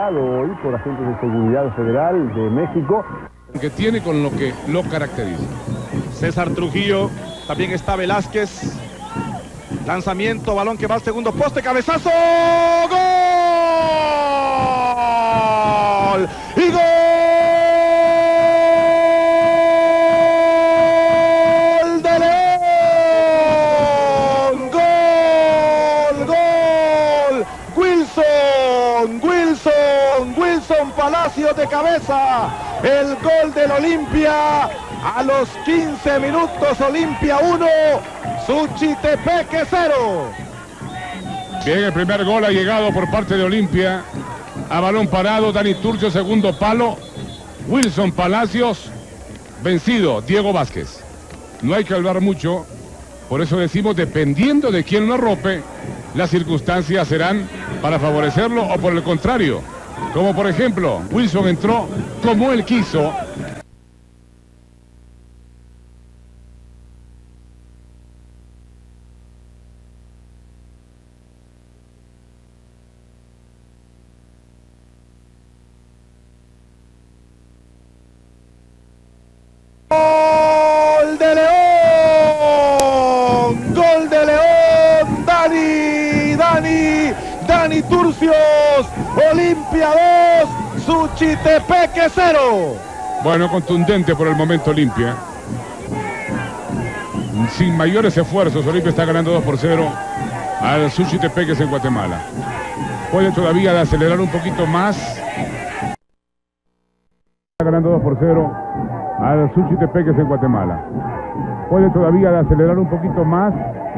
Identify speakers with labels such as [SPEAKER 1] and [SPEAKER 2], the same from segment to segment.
[SPEAKER 1] vigilado hoy por agentes de seguridad federal de México.
[SPEAKER 2] Que tiene con lo que lo caracteriza.
[SPEAKER 3] César Trujillo, también está Velázquez. Lanzamiento, balón que va al segundo poste, cabezazo, ¡gol! ¡Y gol de León! ¡Gol! ¡Gol! Wilson Palacios de cabeza. El gol del Olimpia a los 15 minutos, Olimpia 1, Suchitepeque 0.
[SPEAKER 2] Bien, el primer gol ha llegado por parte de Olimpia. A balón parado, Dani Turcio, segundo palo. Wilson Palacios, vencido, Diego Vázquez. No hay que hablar mucho, por eso decimos, dependiendo de quién lo arrope, las circunstancias serán para favorecerlo o por el contrario. Como por ejemplo, Wilson entró como él quiso.
[SPEAKER 3] ¡Gol de León! ¡Gol de León! Dani Turcios, Olimpia 2, Suchitepeque 0.
[SPEAKER 2] Bueno, contundente por el momento Olimpia. Sin mayores esfuerzos, Olimpia está ganando 2-0 al Suchitepeques en Guatemala. Puede todavía acelerar un poquito más. Está ganando 2-0 al Suchitepeques en Guatemala. Puede todavía acelerar un poquito más.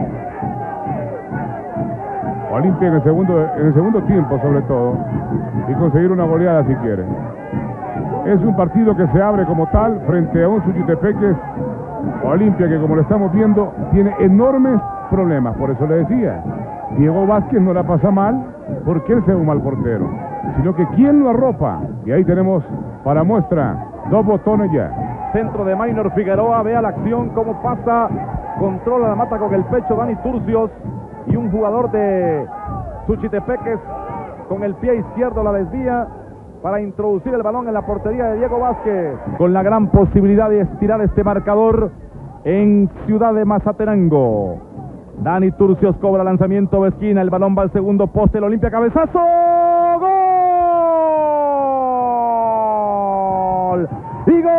[SPEAKER 2] Olimpia en el segundo tiempo sobre todo, y conseguir una goleada si quiere. Es un partido que se abre como tal frente a un Suchitepeques Olimpia que, como lo estamos viendo, tiene enormes problemas. Por eso le decía, Diego Vázquez no la pasa mal porque él sea un mal portero, sino que quién lo arropa. Y ahí tenemos para muestra 2 botones ya.
[SPEAKER 4] Centro de Maynor Figueroa, vea la acción, cómo pasa, controla la mata con el pecho Dani Turcios. Y un jugador de Suchitepeques con el pie izquierdo la desvía para introducir el balón en la portería de Diego Vázquez, con la gran posibilidad de estirar este marcador en Ciudad de Mazatenango. Dani Turcios cobra lanzamiento de esquina, el balón va al segundo poste, el Olimpia, cabezazo, ¡gol! ¡Y gol!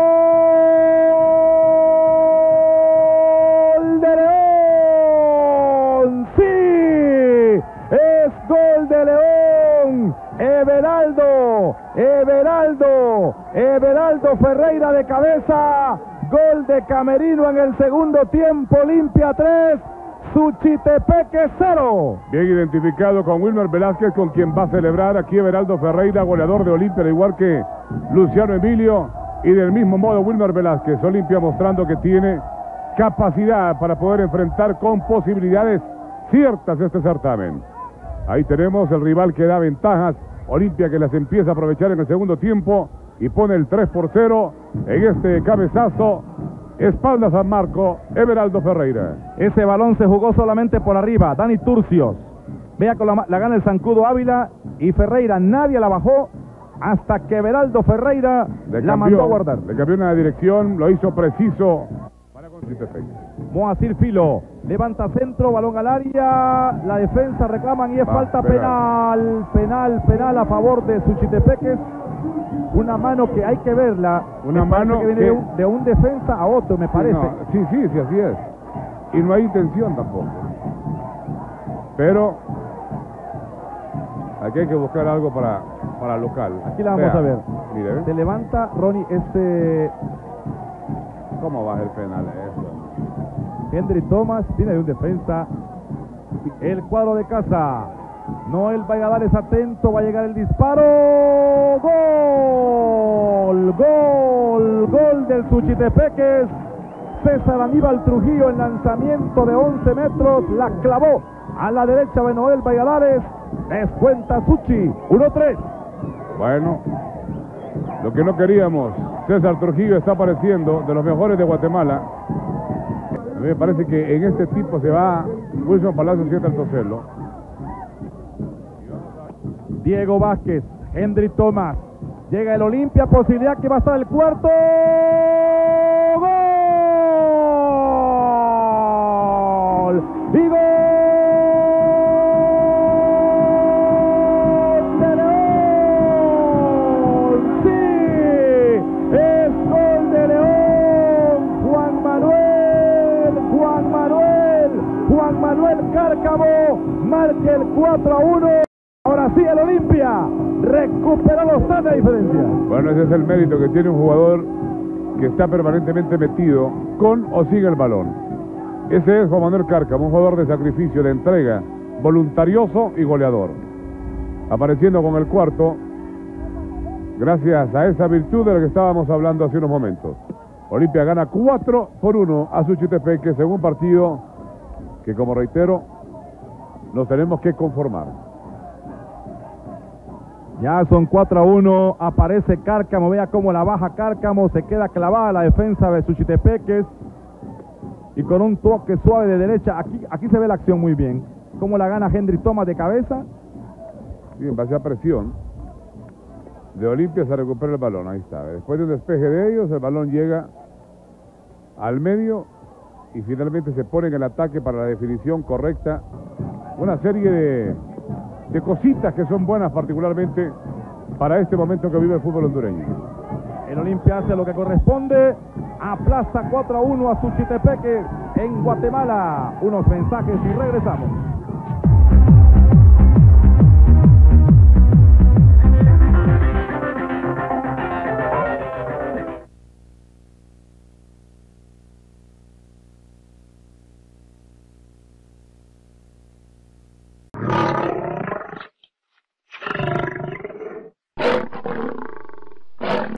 [SPEAKER 4] Gol de León, Everaldo Ferreira de cabeza, gol de Camerino en el segundo tiempo, Olimpia 3, Suchitepeque 0.
[SPEAKER 2] Bien identificado con Wilmer Velázquez, con quien va a celebrar aquí Everaldo Ferreira, goleador de Olimpia, al igual que Luciano Emilio, y del mismo modo Wilmer Velázquez. Olimpia mostrando que tiene capacidad para poder enfrentar con posibilidades ciertas este certamen. Ahí tenemos el rival que da ventajas, Olimpia que las empieza a aprovechar en el segundo tiempo y pone el 3-0 en este cabezazo, espalda San Marco, Everaldo Ferreira.
[SPEAKER 4] Ese balón se jugó solamente por arriba, Dani Turcios. Vea que la gana el zancudo Ávila y Ferreira, nadie la bajó hasta que Everaldo Ferreira la mandó a guardar.
[SPEAKER 2] Le cambió una dirección, lo hizo preciso para Suchitepeques.
[SPEAKER 4] Moacir Filo levanta centro, balón al área, la defensa reclaman y es falta penal a favor de Suchitepeques. Una mano que hay que verla,
[SPEAKER 2] una mano
[SPEAKER 4] que viene de un defensa a otro, me parece.
[SPEAKER 2] No, sí, así es. Y no hay intención tampoco. Pero aquí hay que buscar algo para local.
[SPEAKER 4] Aquí la vamos a ver.
[SPEAKER 2] Mire,
[SPEAKER 4] se levanta Ronnie
[SPEAKER 2] ¿cómo baja el penal eso?
[SPEAKER 4] Henry Thomas viene de un defensa. El cuadro de casa. Noel Valladares atento, va a llegar el disparo. Gol del Suchitepeques. César Aníbal Trujillo en lanzamiento de 11 metros. La clavó a la derecha de Noel Valladares. Descuenta Suchi. 1-3.
[SPEAKER 2] Bueno, lo que no queríamos. César Trujillo está apareciendo de los mejores de Guatemala. A mí me parece que en este tipo se va Wilson Palacios, siete al toserlo.
[SPEAKER 4] Diego Vázquez Hendry Thomas. Llega el Olimpia, posibilidad que va a estar el cuarto. ¡Gol! ¡Y gol! ¡De León! ¡Sí! ¡Es gol de León! Juan Manuel Cárcamo marca el 4-1. Ahora sí el Olimpia recuperó los 3 de diferencia.
[SPEAKER 2] Bueno, ese es el mérito que tiene un jugador que está permanentemente metido con o sin el balón. Ese es Juan Manuel Cárcamo, un jugador de sacrificio, de entrega, voluntarioso y goleador. Apareciendo con el cuarto, gracias a esa virtud de la que estábamos hablando hace unos momentos. Olimpia gana 4-1 a Suchitepeques en un partido que, como reitero, nos tenemos que conformar.
[SPEAKER 4] Ya son 4-1, aparece Cárcamo, vea cómo la baja Cárcamo, se queda clavada la defensa de Suchitepeques y con un toque suave de derecha, aquí se ve la acción muy bien, cómo la gana Hendry Thomas de cabeza.
[SPEAKER 2] Sí, en base a presión de Olimpia se recupera el balón, ahí está. Después de un despeje de ellos, el balón llega al medio y finalmente se pone en el ataque para la definición correcta. Una serie de cositas que son buenas particularmente para este momento que vive el fútbol hondureño.
[SPEAKER 4] El Olimpia hace lo que corresponde, aplaza 4-1 a Suchitepeques en Guatemala. Unos mensajes y regresamos.